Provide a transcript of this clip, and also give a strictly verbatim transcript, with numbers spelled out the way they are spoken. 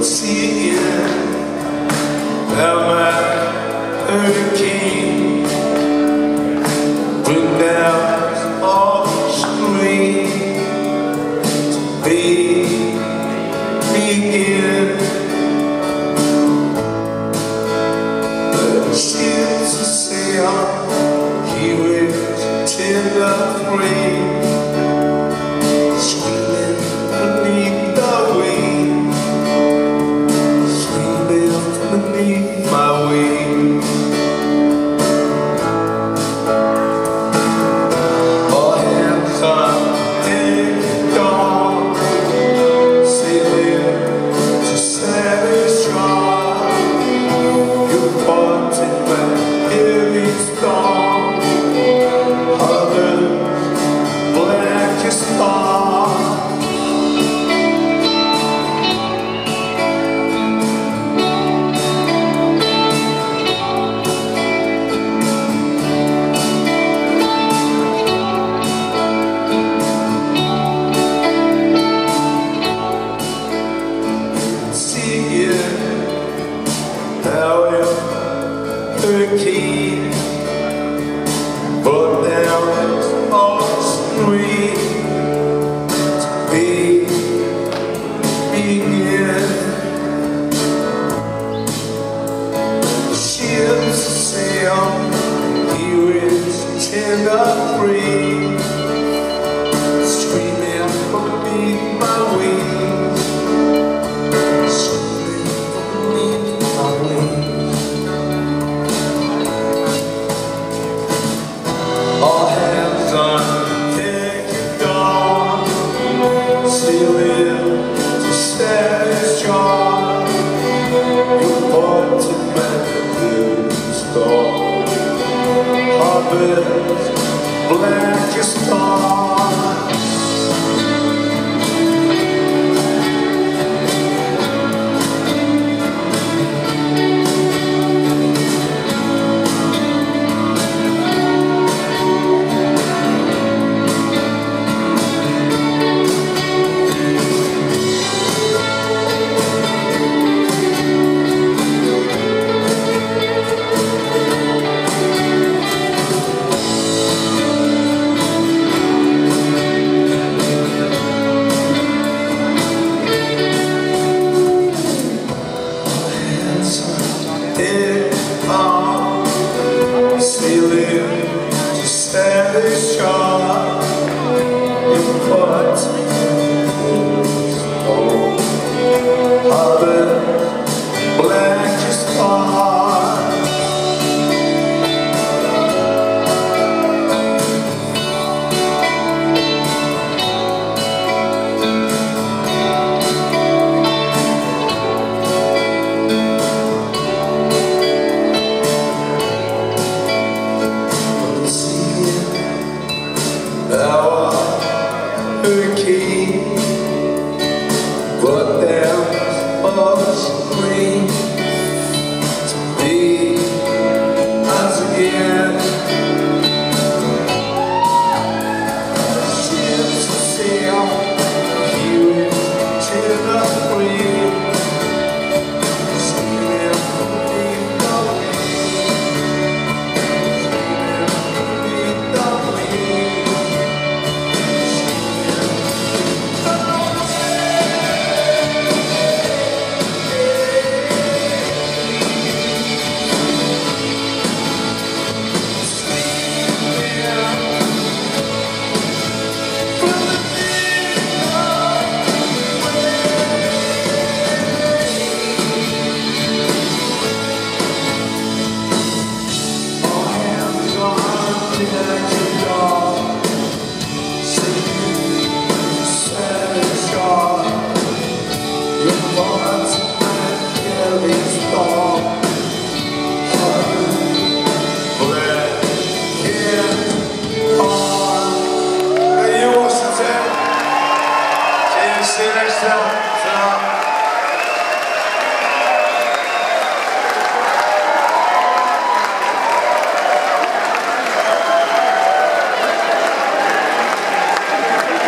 seeing how my hurricane bring down all the screen to be begin. The ships are sail, he wears tender free. Hurricane brought down all the screen to be begin. The ships sail, he is tender free, screaming from beneath my wings, screaming from beneath my wings. All hands on deck at dawn, sailing to Saturday's jaw. Your ported man blue storm, harbor's blackest dawn. Sailing to Saturday's shore, your ports oh, harbor's blackest bar. Our hurricane